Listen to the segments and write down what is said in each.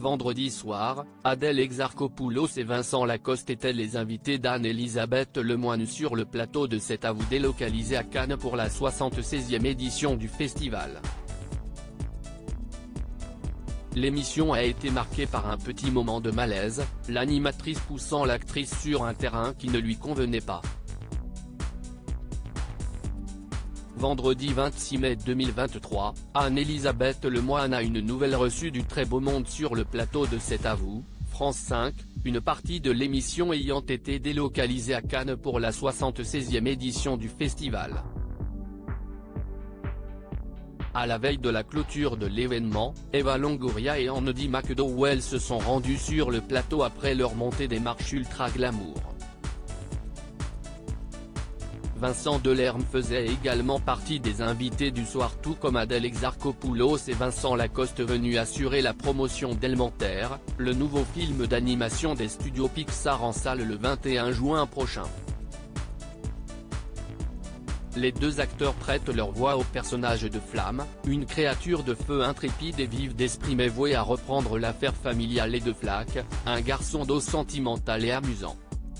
Vendredi soir, Adèle Exarchopoulos et Vincent Lacoste étaient les invités d'Anne-Elisabeth Lemoine sur le plateau de C'est à vous délocalisé à Cannes pour la 76e édition du festival. L'émission a été marquée par un petit moment de malaise, l'animatrice poussant l'actrice sur un terrain qui ne lui convenait pas. Vendredi 26 mai 2023, Anne-Elisabeth Lemoine a une nouvelle reçue du très beau monde sur le plateau de C'est à vous, France 5, une partie de l'émission ayant été délocalisée à Cannes pour la 76e édition du festival. À la veille de la clôture de l'événement, Eva Longoria et Andy McDowell se sont rendus sur le plateau après leur montée des marches ultra glamour. Vincent Delerme faisait également partie des invités du soir, tout comme Adèle Exarchopoulos et Vincent Lacoste venus assurer la promotion d'Elmentaire, le nouveau film d'animation des studios Pixar en salle le 21 juin prochain. Les deux acteurs prêtent leur voix au personnage de Flamme, une créature de feu intrépide et vive d'esprit mais vouée à reprendre l'affaire familiale et de Flack, un garçon d'eau sentimental et amusant.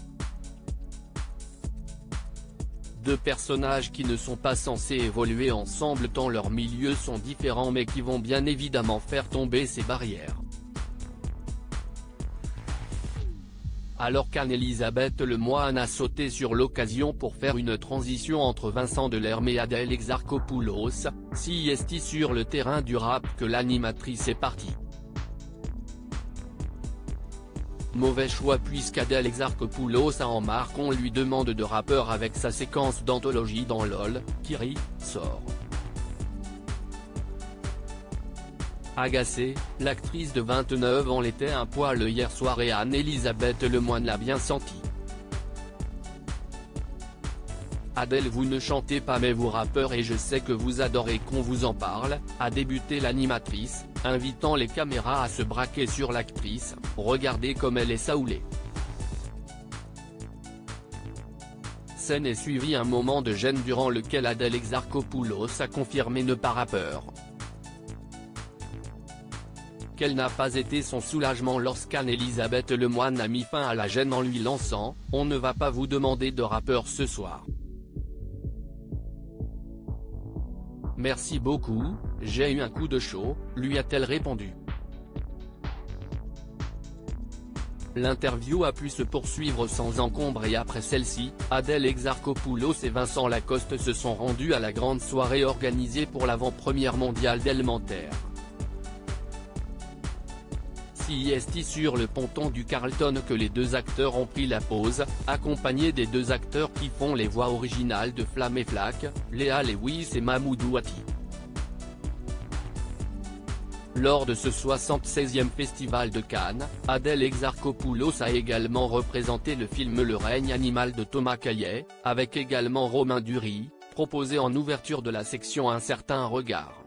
Deux personnages qui ne sont pas censés évoluer ensemble tant leurs milieux sont différents mais qui vont bien évidemment faire tomber ces barrières. Alors qu'Anne-Elisabeth Lemoine a sauté sur l'occasion pour faire une transition entre Vincent Delerme et Adèle Exarchopoulos, si est sur le terrain du rap que l'animatrice est partie. Mauvais choix puisqu'Adèle Exarchopoulos a en marque on lui demande de rappeur avec sa séquence d'anthologie dans LOL, Kiri, sort. Agacée, l'actrice de 29 ans l'était un poil hier soir et Anne-Elisabeth Lemoine l'a bien senti. Adèle, vous ne chantez pas mais vous rappeur et je sais que vous adorez qu'on vous en parle, a débuté l'animatrice, invitant les caméras à se braquer sur l'actrice, regardez comme elle est saoulée. Scène est suivie un moment de gêne durant lequel Adèle Exarchopoulos a confirmé ne pas rappeur. Quel n'a pas été son soulagement lorsqu'Anne-Elisabeth Lemoine a mis fin à la gêne en lui lançant « On ne va pas vous demander de rappeur ce soir. Merci beaucoup, j'ai eu un coup de chaud », lui a-t-elle répondu. L'interview a pu se poursuivre sans encombre et après celle-ci, Adèle Exarchopoulos et Vincent Lacoste se sont rendus à la grande soirée organisée pour l'avant-première mondiale d'Elmentaire. C'est sur le ponton du Carlton que les deux acteurs ont pris la pause, accompagnés des deux acteurs qui font les voix originales de Flamme et Flack, Léa Lewis et Mamoudou Aty. Lors de ce 76e festival de Cannes, Adèle Exarchopoulos a également représenté le film Le règne animal de Thomas Caillet, avec également Romain Duris, proposé en ouverture de la section Un certain regard.